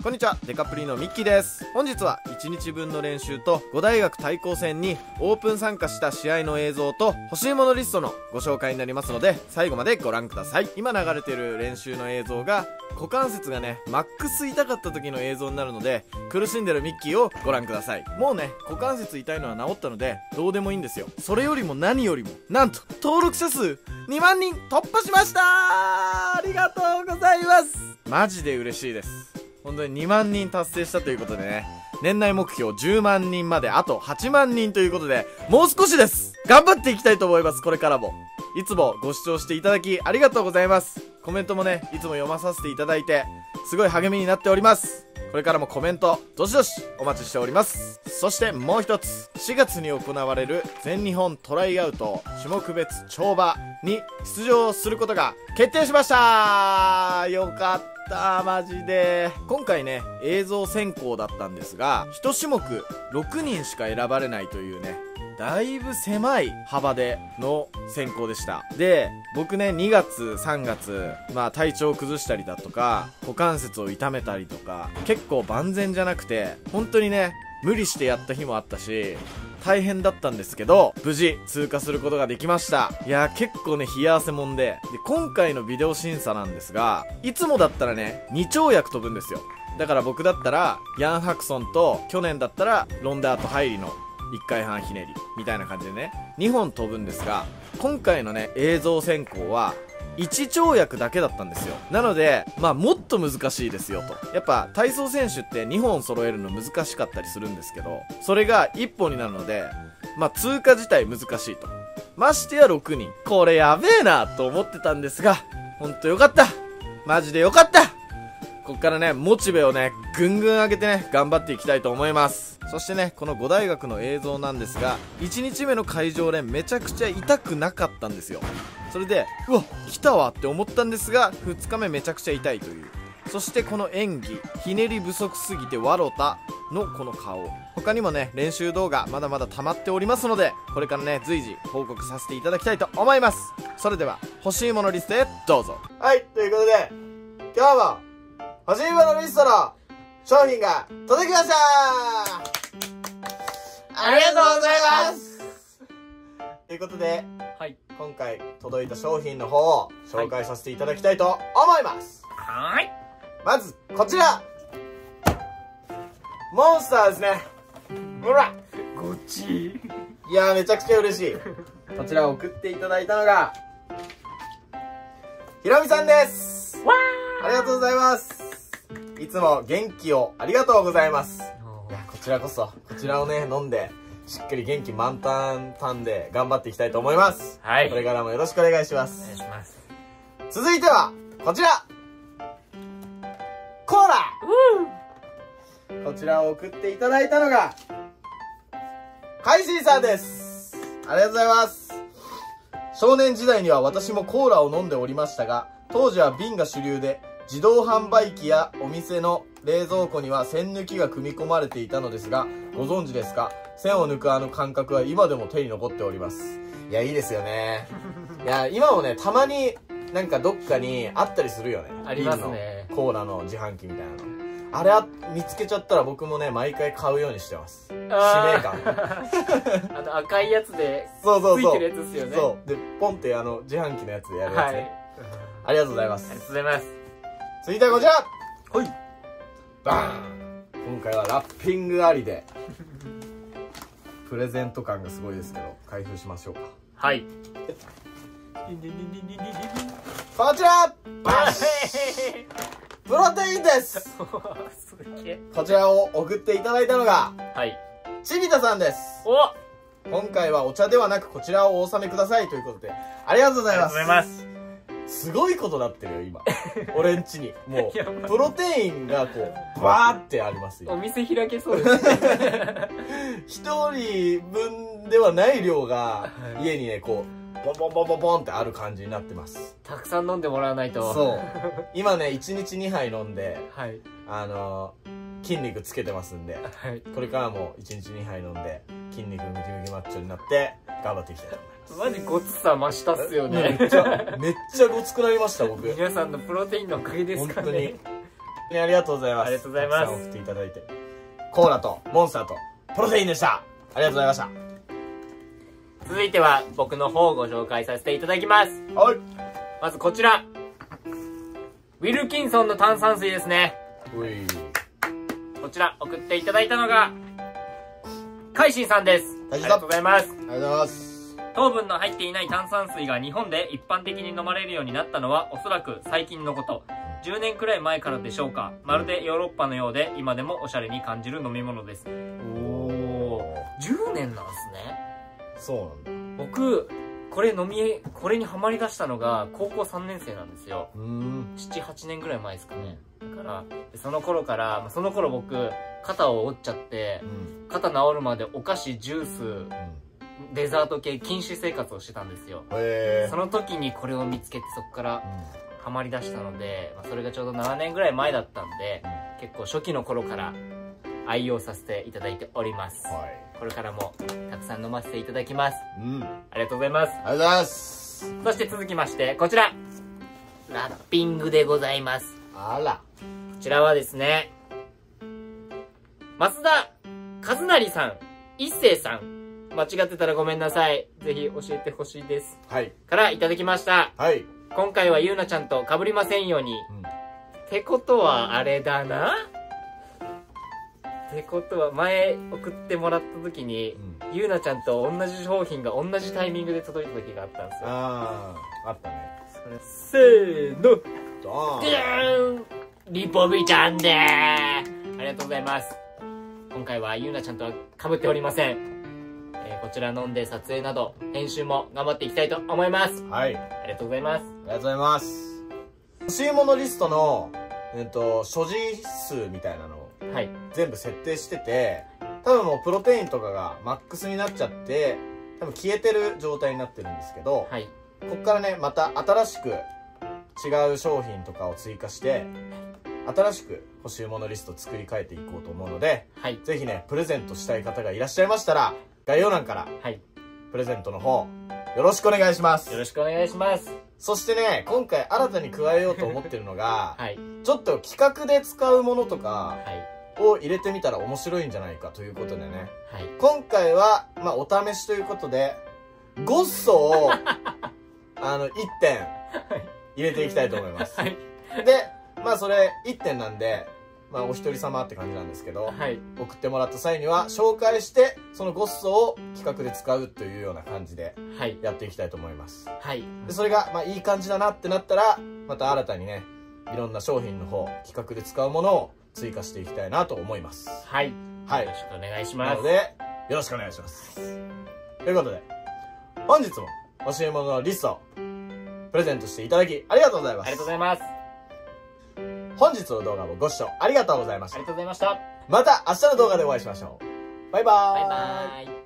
こんにちは、デカプリのミッキーです。本日は1日分の練習と5大学対抗戦にオープン参加した試合の映像と欲しいものリストのご紹介になりますので、最後までご覧ください。今流れてる練習の映像が股関節がねマックス痛かった時の映像になるので、苦しんでるミッキーをご覧ください。もうね股関節痛いのは治ったのでどうでもいいんですよ。それよりも何よりもなんと登録者数2万人突破しました。ありがとうございます。マジで嬉しいです。本当に2万人達成したということでね、年内目標10万人まであと8万人ということで、もう少しです。頑張っていきたいと思います。これからもいつもご視聴していただきありがとうございます。コメントもねいつも読まさせていただいてすごい励みになっております。これからもコメントどしどしお待ちしております。そしてもう一つ、4月に行われる全日本トライアウト種目別跳馬に出場することが決定しました。よかったマジで。今回ね映像選考だったんですが、1種目6人しか選ばれないというね、だいぶ狭い幅での選考でした。で、僕ね2月3月体調を崩したりだとか股関節を痛めたりとか結構万全じゃなくて、本当にね無理してやった日もあったし大変だったんですけど、無事通過することができました。いやー結構ね冷や汗もんで、今回のビデオ審査なんですが、いつもだったらね2跳躍飛ぶんですよ。だから僕だったらヤン・ハクソンと、去年だったらロンダート・ハイリの1回半ひねりみたいな感じでね2本飛ぶんですが、今回のね映像選考は1跳躍だけだったんですよ。なのでもっと難しいですよと。やっぱ体操選手って2本揃えるの難しかったりするんですけど、それが1本になるので通過自体難しいと。ましてや6人、これやべえなと思ってたんですが、ほんとよかった、マジでよかった。こっからねモチベをねぐんぐん上げてね頑張っていきたいと思います。そしてねこの5大学の映像なんですが、1日目の会場練めちゃくちゃ痛くなかったんですよ。それでうわ来たわって思ったんですが、2日目めちゃくちゃ痛いという。そしてこの演技、ひねり不足すぎて笑ったのこの顔、他にもね練習動画まだまだ溜まっておりますので、これからね随時報告させていただきたいと思います。それでは欲しいものリストへどうぞ。はい、ということで今日も欲しいものリストの商品が届きました。ありがとうございます。ということで、はい、今回届いた商品の方を紹介させていただきたいと思います。はい、まずこちらモンスターですね。ほらごっち。 いやーめちゃくちゃ嬉しい。こちらを送っていただいたのがひろみさんです。わー、ありがとうございます。いつも元気をありがとうございます。いやこちらこそ、こちらをね飲んでしっかり元気満タンで頑張っていきたいと思います。はい、これからもよろしくお願いします。お願いします。続いてはこちらコーラ、こちらを送っていただいたのがカイシーさんです。ありがとうございます。少年時代には私もコーラを飲んでおりましたが、当時は瓶が主流で自動販売機やお店の冷蔵庫には栓抜きが組み込まれていたのですが、ご存知ですか？栓を抜くあの感覚は今でも手に残っております。いやいいですよね。いや今もねたまになんかどっかにあったりするよね。ありますね。コーラの自販機みたいなの、あれ見つけちゃったら僕もね毎回買うようにしてます。使命感赤いやつでついてるやつですよね。 そうでポンって自販機のやつでやるやつね。ありがとうございます。 ありがとうございます。 続いてはこちら、はい、バーン。今回はラッピングありでプレゼント感がすごいですけど開封しましょうか。はい、こちらバシップロテインです。こちらを送っていただいたのがちびたさんです。今回はお茶ではなくこちらをお納めくださいということでありがとうございます。ありがとうございます。すごいことなってるよ今俺んちにもうプロテインがこうバーってありますよ。 お店開けそうですね。 一人分ではない量が家にねこうボンボンボンボンボンってある感じになってます。 たくさん飲んでもらわないと。 そう今ね1日2杯飲んで、はい、筋肉つけてますんで、はい、これからも1日2杯飲んで筋肉ムキムキマッチョになって頑張っていきたいと思います。 マジごつさ増したっすよね。 めっちゃごつくなりました僕。 皆さんのプロテインのおかげですかね。 本当に。 ありがとうございます。 ありがとうございます。 たくさん送っていただいて。コーラとモンスターとプロテインでした。ありがとうございました。 続いては僕の方をご紹介させていただきます。 はい。 まずこちら。ウィルキンソンの炭酸水ですね。こちら送っていただいたのが、カイシンさんです。ありがとうございます。 ありがとうございます。 糖分の入っていない炭酸水が日本で一般的に飲まれるようになったのはおそらく最近のこと。10年くらい前からでしょうか。まるでヨーロッパのようで今でもおしゃれに感じる飲み物です。おー、10年なんすね。 そうなんだ。 僕、これにハマりだしたのが高校3年生なんですよ。7、8年くらい前ですかね。だから、その頃僕、肩を折っちゃって、肩治るまでお菓子、ジュース、デザート系禁止生活をしてたんですよ。その時にこれを見つけてそこからハマりだしたので、それがちょうど7年ぐらい前だったんで、結構初期の頃から愛用させていただいております。これからもたくさん飲ませていただきます。ありがとうございます。 ありがとうございます。 そして続きまして、こちら。ラッピングでございます。 あら。 こちらはですね、増田和成さん、一星さん、間違ってたらごめんなさい。ぜひ教えてほしいです。 はい。 からいただきました。 はい。 今回はゆうなちゃんと被りませんように。ってことはあれだな。ってことは前送ってもらった時に、ゆうなちゃんと同じ商品が同じタイミングで届いた時があったんですよ。 あったね。 せーの。 ドでーん、リポビちゃんでー。ありがとうございます。今回はゆうなちゃんとは被っておりません。こちら飲んで撮影など編集も頑張っていきたいと思います。 はい。 ありがとうございます。 ありがとうございます。欲しいものリストの、所持数みたいなのを全部設定してて、多分もうプロテインとかがマックスになっちゃって、多分消えてる状態になってるんですけど、 はい、 こっからね、また新しく違う商品とかを追加して、新しく欲しいものリストを作り変えていこうと思うので、 はい、 ぜひね、プレゼントしたい方がいらっしゃいましたら、概要欄から、プレゼントの方、よろしくお願いします。 よろしくお願いします。 そしてね、今回新たに加えようと思ってるのが、ちょっと企画で使うものとかを入れてみたら面白いんじゃないかということでね、今回は、お試しということで、ゴッソを、1点入れていきたいと思います。で、それ1点なんで、お一人様って感じなんですけど、送ってもらった際には紹介してそのゴッソを企画で使うというような感じでやっていきたいと思います。でそれがいい感じだなってなったら、また新たにね、いろんな商品の方企画で使うものを追加していきたいなと思います。よろしくお願いします。 なのでよろしくお願いします。ということで本日も欲しいもののリストをプレゼントしていただきありがとうございます。 ありがとうございます。 本日の動画もご視聴ありがとうございました。 ありがとうございました。 また明日の動画でお会いしましょう。バイバーイ。 バイバーイ。